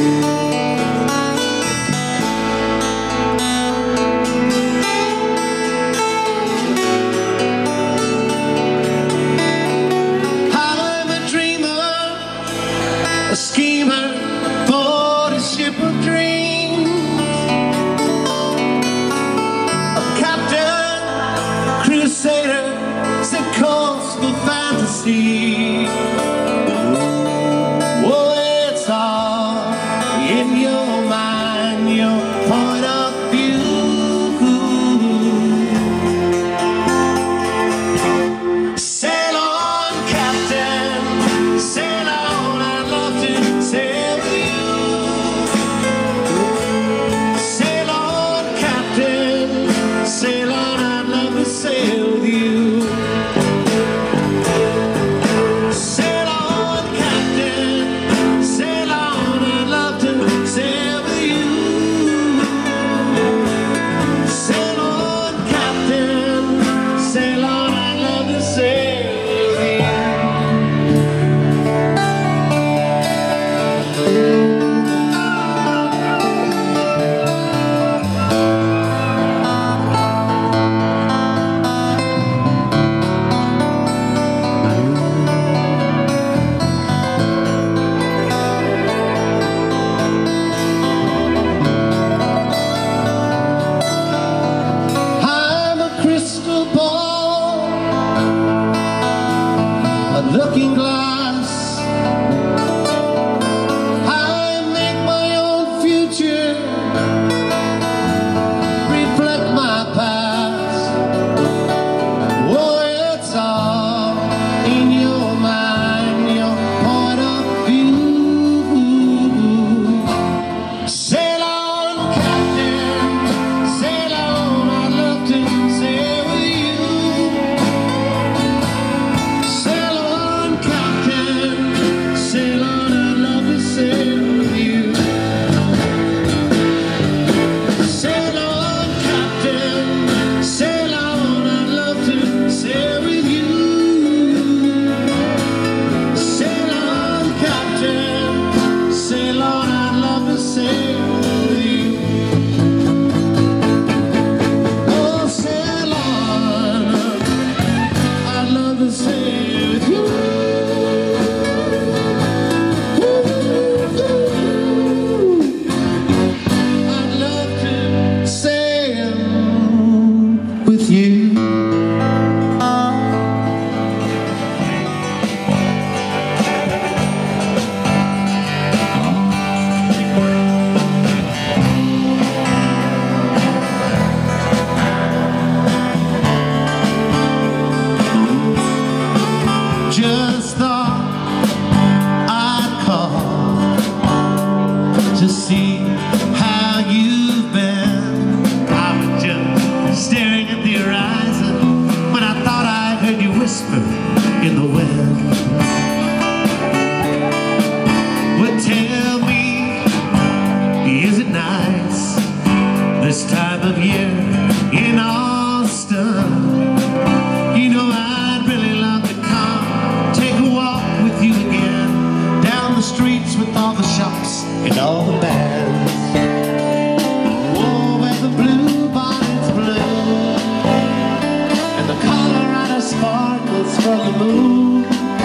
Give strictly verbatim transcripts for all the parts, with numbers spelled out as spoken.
A schemer for the ship of dreams, a captain, crusader, set course for fantasy. Oh, it's all in your mind, your point of view. Sail on, captain, sail on. Sail with you. Sail on, captain. Sail on, I'd love to sail with you. Sail on, captain. Sail on, I'd love to sail with you. Sail on, captain. Sail on, I'd love to sail with you. Looking glass, I make my own future reflect my past. Oh, it's all in your mind, your point of view. Sail on, captain, sail on, I'd love to sail with you. Sail on, captain, sail on, I'd love to sail with you. Sail on, captain, sail on, I'd love to sail with you. Sail on, captain, sail on, I'd love to sail with you. Oh, sail on, I'd love to sail with you. I'd love to sail with you. Just thought I'd call to see how you've been. I was just staring at the horizon when I thought I heard you whisper in the wind. Well, tell me, is it nice this time of year in Austin? You know, I'd really love to come take a walk with you again, down the streets with all the shops and all the bands. Oh, where the blue bonnets bloom and the Colorado sparkles from the moon,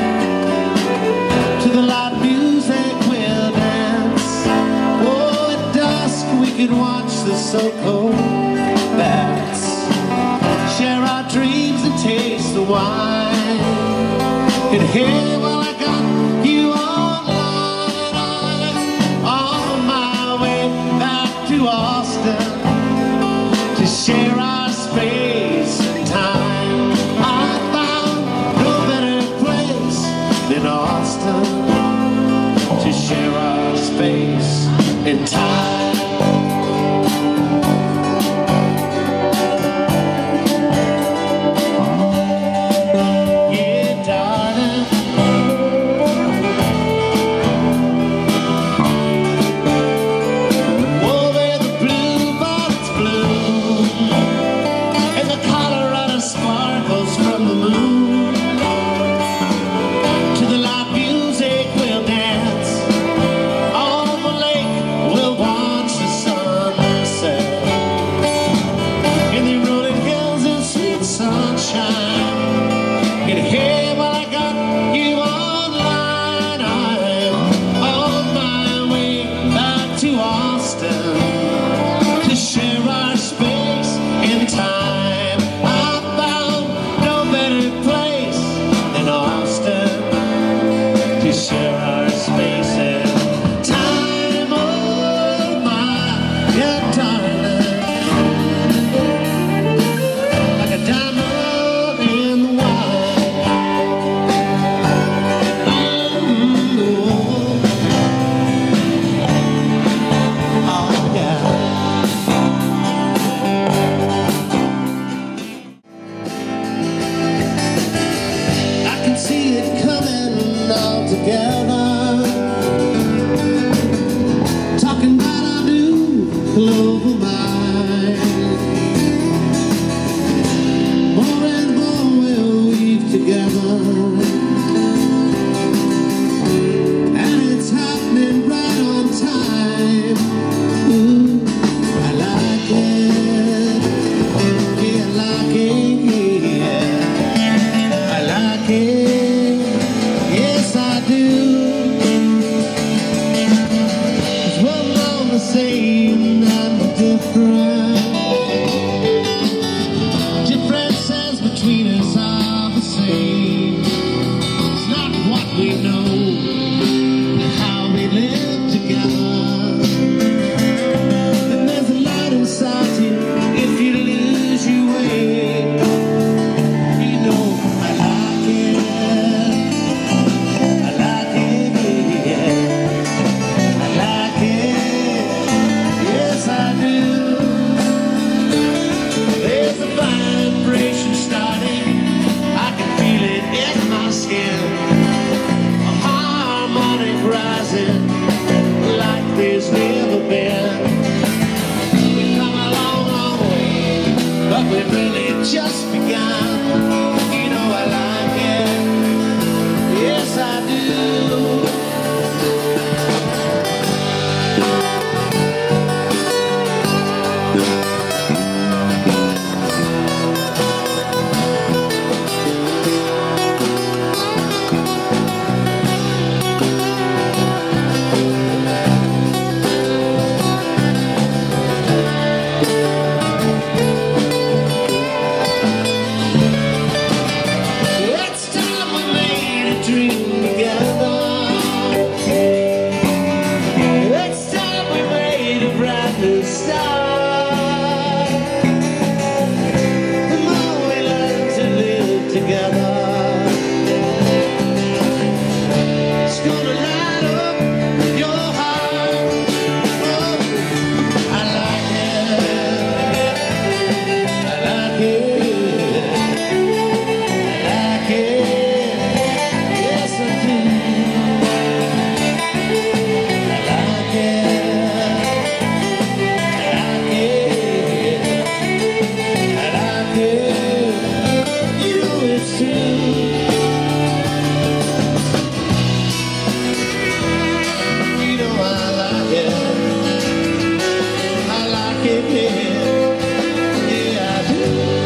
to the loud music we'll dance. Oh, at dusk we can watch the so-called bats, share our dreams and taste the wine. And hey, well, I got you online. I'm on my way back to Austin to share our space and time. I found no better place than Austin to share our space and time. same and different. Differences between us are the same. It's not what we know, but how we live together. And there's a light inside you if you lose your way. You know I like it. I like it, yeah. I like it. Yes, I do. There's a vibration starting. I can feel it in my skin. A harmonic rising like there's never been. We've come a long, long way, but we've really just begun. You know I like it. Yes, I do. It's time we made a dream together. It's time we made a brand new start. The more we learn to live together, it's gonna light up your heart. Oh, I like it. I like it. I like it. Yes, I do. I like it. I like it. I like it. You know it's true. You know I like it. I like it, yeah. Yeah, I do.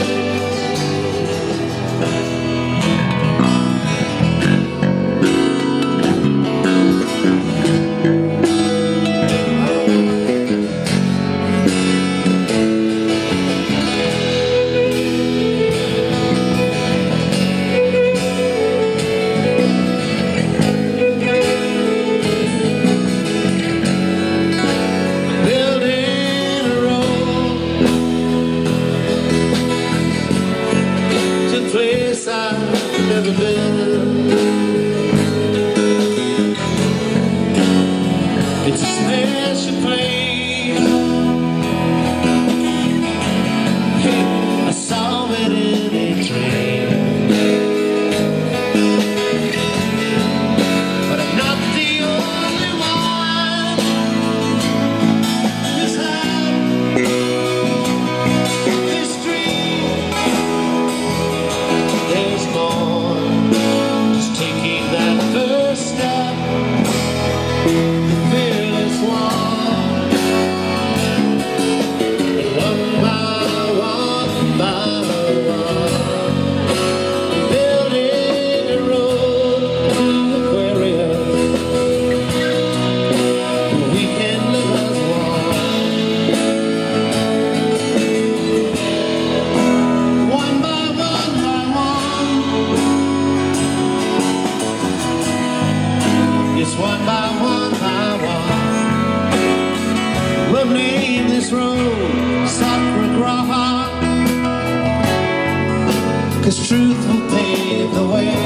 Building a road to a place I've never been. It's a special place. Hey, I saw it in a dream, but I'm not the only one who's had this dream. There's more. Just taking that first step, the fearless one. One by one by one, building a road to Aquarius. We can live as one. One by one by one. It's one by one by one. We'll name this road Satyagraha, 'cause truth will pave the way.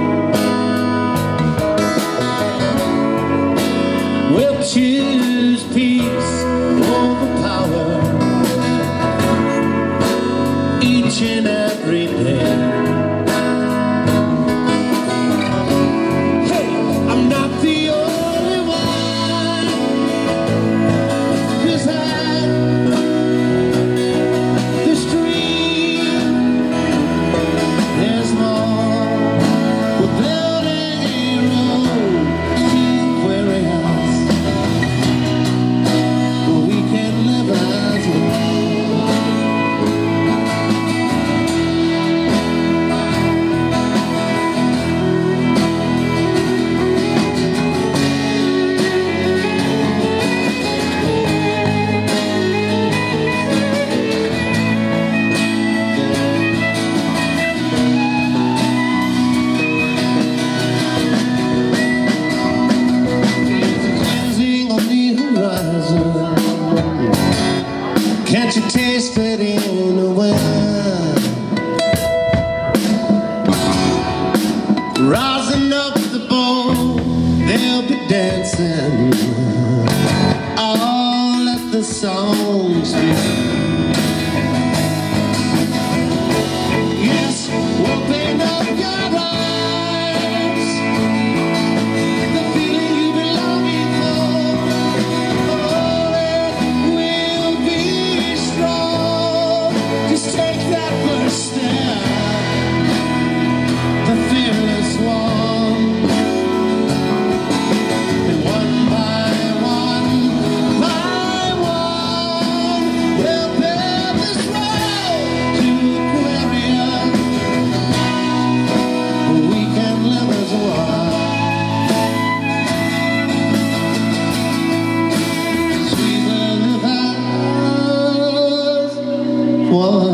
We'll choose peace over power each and every day. Hey, I'm not the only one who's had this dream. There's more. We're building a road to Aquarius, where we can live as one. horizon. Can't you taste it in the wind? Rising up the boat, they'll be dancing. All let the songs begin. Yes, open up your eyes. The feeling you've been longing for, oh, it will be strong. Just take that first step, the fearless one. And one by one, by one, we'll bear this road to Aquarius. We can live as one. 'Cause we will live as one.